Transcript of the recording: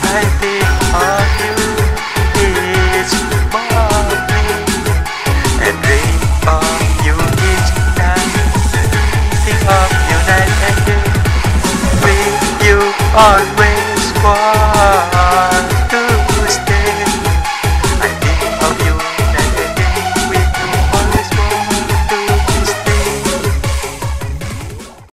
I think of you each morning and dream of you each night. Think of you night and day. With you always want.